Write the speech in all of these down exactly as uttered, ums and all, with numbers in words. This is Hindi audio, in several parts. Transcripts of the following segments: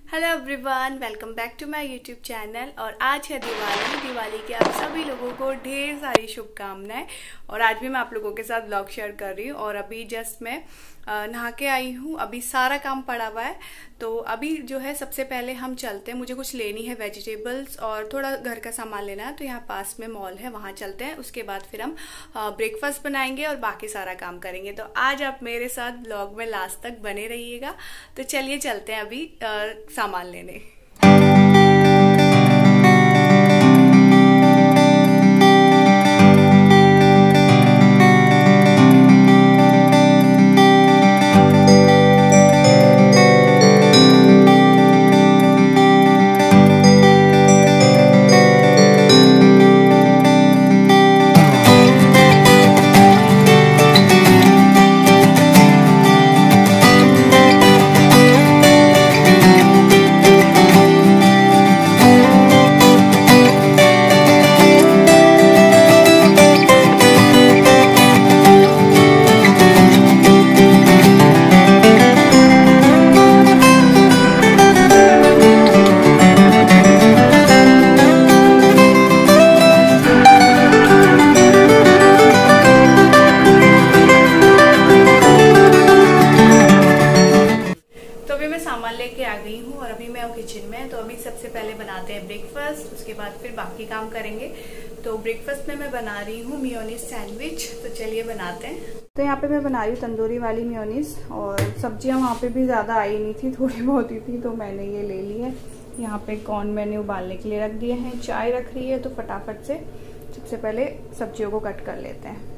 Hello everyone, welcome back to my YouTube channel. और आज है दिवाली। दिवाली के आप सभी लोगों को ढेर सारी शुभकामनाएं। और आज भी मैं आप लोगों के साथ ब्लॉग शेयर कर रही हूँ। और अभी जस्ट मैं नहा के आई हूँ, अभी सारा काम पड़ा हुआ है। तो अभी जो है सबसे पहले हम चलते हैं, मुझे कुछ लेनी है वेजिटेबल्स और थोड़ा घर का सामान लेना है। तो यहाँ पास में मॉल है, वहाँ चलते हैं। उसके बाद फिर हम ब्रेकफास्ट बनाएंगे और बाकी सारा काम करेंगे। तो आज आप मेरे साथ ब्लॉग में लास्ट तक बने रहिएगा। तो चलिए चलते हैं अभी आ, सामान लेने। लेके आ गई हूँ और अभी मैं हूँ किचन में। तो अभी सबसे पहले बनाते हैं ब्रेकफास्ट, उसके बाद फिर बाकी काम करेंगे। तो ब्रेकफास्ट में मैं बना रही हूँ मेयोनीज सैंडविच। तो चलिए बनाते हैं। तो यहाँ पे मैं बना रही हूँ तंदूरी वाली मेयोनीज। और सब्जियाँ वहाँ पे भी ज़्यादा आई नहीं थी, थोड़ी बहुत ही थी, तो मैंने ये ले ली है। यहाँ पे कॉर्न मैंने उबालने के लिए रख दिए हैं, चाय रख रही है। तो फटाफट से सबसे पहले सब्जियों को कट कर लेते हैं।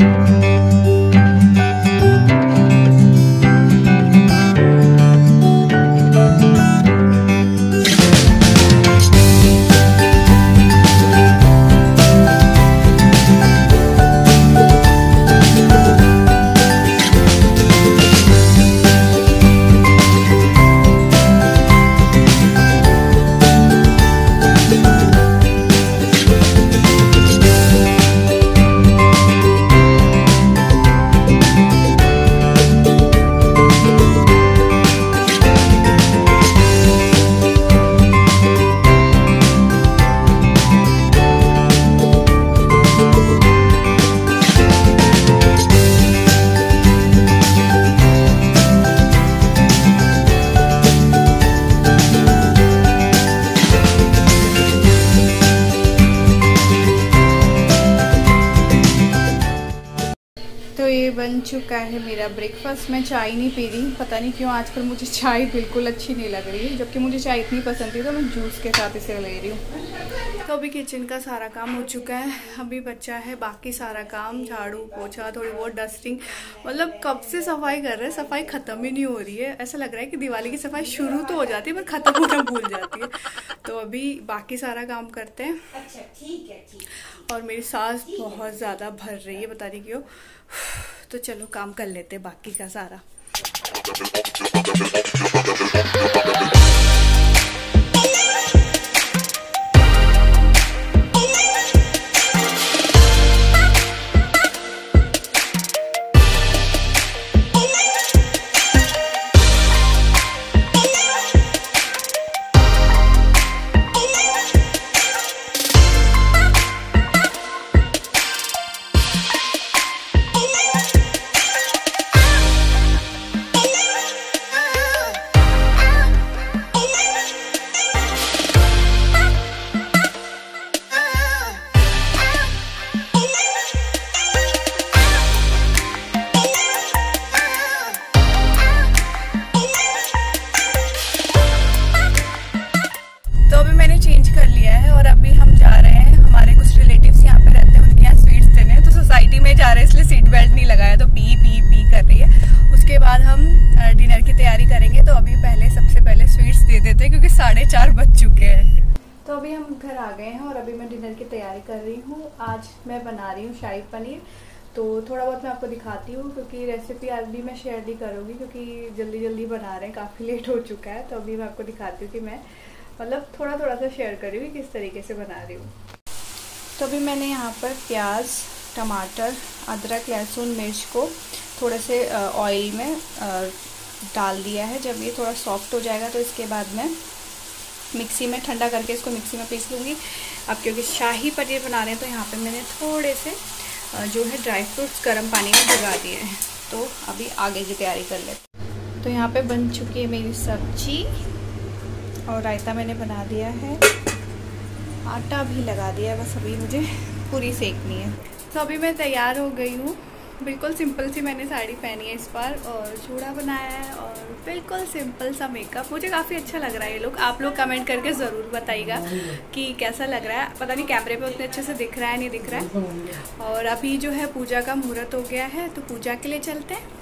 तो ये बन चुका है मेरा ब्रेकफास्ट। मैं चाय नहीं पी रही, पता नहीं क्यों आजकल मुझे चाय बिल्कुल अच्छी नहीं लग रही है। जबकि मुझे चाय इतनी पसंद थी, तो मैं जूस के साथ इसे ले रही हूँ। तो अभी किचन का सारा काम हो चुका है, अभी बचा है बाकी सारा काम, झाड़ू पोछा, थोड़ी बहुत डस्टिंग। मतलब कब से सफाई कर रहे हैं, सफाई ख़त्म ही नहीं हो रही है। ऐसा लग रहा है कि दिवाली की सफाई शुरू तो हो जाती है पर ख़त्म होना भूल जाती है। तो अभी बाकी सारा काम करते हैं। अच्छा ठीक है, ठीक। और मेरी सांस बहुत ज़्यादा भर रही है, बता नहीं क्यों। तो चलो काम कर लेते हैं बाकी का सारा। साढ़े चार बज चुके हैं। तो अभी हम घर आ गए हैं और अभी मैं डिनर की तैयारी कर रही हूँ। आज मैं बना रही हूँ शाही पनीर। तो थोड़ा बहुत मैं आपको दिखाती हूँ, क्योंकि रेसिपी आज भी मैं शेयर नहीं करूँगी, क्योंकि जल्दी जल्दी बना रहे हैं, काफ़ी लेट हो चुका है। तो अभी मैं आपको दिखाती हूँ कि मैं मतलब थोड़ा थोड़ा सा शेयर कर रही हूँ किस तरीके से बना रही हूँ। तो अभी मैंने यहाँ पर प्याज, टमाटर, अदरक, लहसुन, मिर्च को थोड़े से ऑयल में डाल दिया है। जब ये थोड़ा सॉफ्ट हो जाएगा तो इसके बाद मैं मिक्सी में ठंडा करके इसको मिक्सी में पीस लूँगी। अब क्योंकि शाही पनीर बना रहे हैं तो यहाँ पे मैंने थोड़े से जो है ड्राई फ्रूट्स गर्म पानी में भिगा दिए हैं। तो अभी आगे की तैयारी कर लेते। तो यहाँ पे बन चुकी है मेरी सब्जी और रायता मैंने बना दिया है, आटा भी लगा दिया है, बस अभी मुझे पूरी सेकनी है। तो अभी मैं तैयार हो गई हूँ। बिल्कुल सिंपल सी मैंने साड़ी पहनी है इस बार और चूड़ा बनाया है और बिल्कुल सिंपल सा मेकअप। मुझे काफ़ी अच्छा लग रहा है ये लुक। आप लोग कमेंट करके ज़रूर बताइएगा कि कैसा लग रहा है। पता नहीं कैमरे पे उतने अच्छे से दिख रहा है नहीं दिख रहा है। और अभी जो है पूजा का मुहूर्त हो गया है तो पूजा के लिए चलते हैं।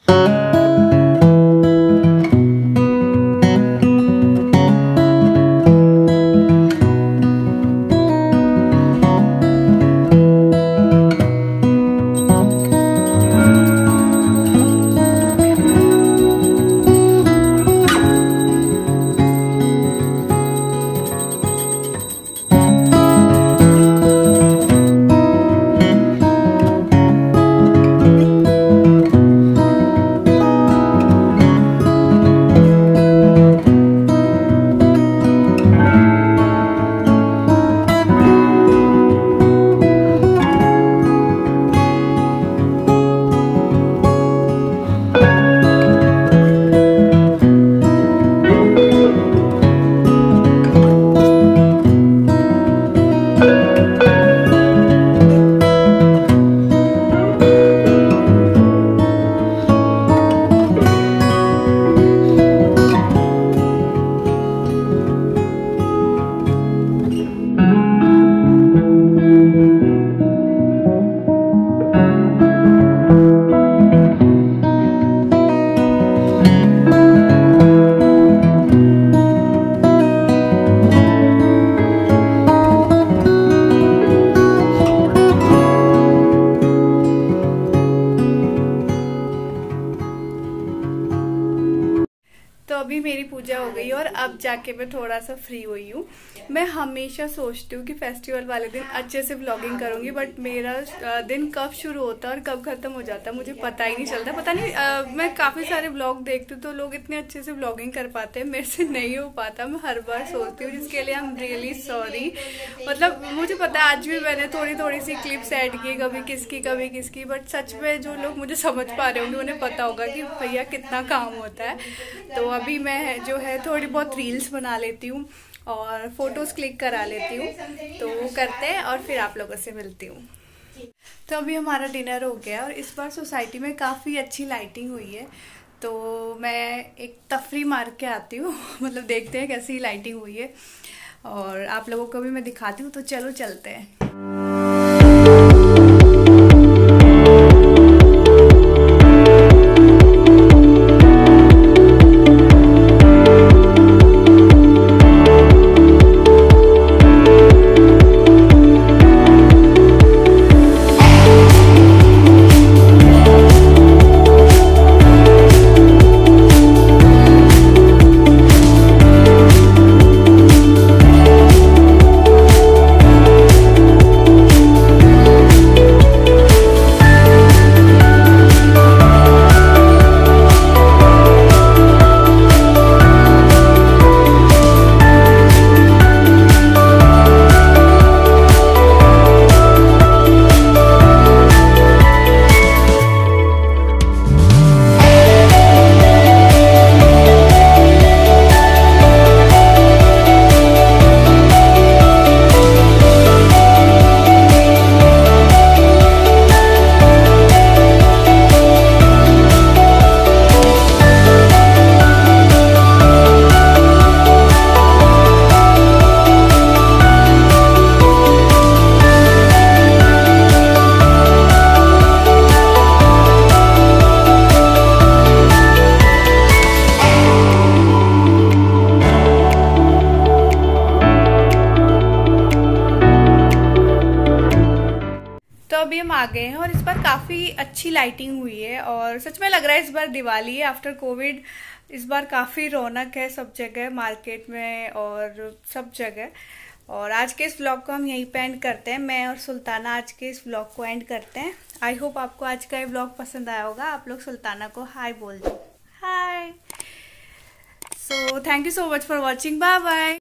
तो अभी मेरी पूजा हो गई और अब जाके मैं थोड़ा सा फ्री हुई हूँ। मैं हमेशा सोचती हूँ कि फेस्टिवल वाले दिन अच्छे से व्लॉगिंग करूँगी, बट मेरा दिन कब शुरू होता है और कब खत्म हो जाता है मुझे पता ही नहीं चलता। पता नहीं आ, मैं काफ़ी सारे व्लॉग देखती हूँ तो लोग इतने अच्छे से व्लॉगिंग कर पाते हैं, मेरे से नहीं हो पाता। मैं हर बार सोचती हूँ, जिसके लिए आई एम रियली सॉरी। मतलब मुझे पता है आज भी मैंने थोड़ी थोड़ी सी क्लिप्स ऐड की, कभी किसकी कभी किसकी, बट सच में जो लोग मुझे समझ पा रहे होंगे उन्हें पता होगा कि भैया कितना काम होता है। तो अभी मैं जो है थोड़ी बहुत रील्स बना लेती हूँ और फोटोज क्लिक करा लेती हूँ, तो वो करते हैं और फिर आप लोगों से मिलती हूँ। तो अभी हमारा डिनर हो गया और इस बार सोसाइटी में काफ़ी अच्छी लाइटिंग हुई है, तो मैं एक तफरी मार के आती हूँ। मतलब देखते हैं कैसी लाइटिंग हुई है और आप लोगों को भी मैं दिखाती हूँ। तो चलो चलते हैं। अभी हम आ गए हैं और इस बार काफ़ी अच्छी लाइटिंग हुई है और सच में लग रहा है इस बार दिवाली है आफ्टर कोविड। इस बार काफ़ी रौनक है सब जगह, मार्केट में और सब जगह। और आज के इस व्लॉग को हम यहीं पे एंड करते हैं। मैं और सुल्ताना आज के इस व्लॉग को एंड करते हैं। आई होप आपको आज का ये व्लॉग पसंद आया होगा। आप लोग सुल्ताना को हाय बोल दो। Hi. So thank you so much for watching, bye bye.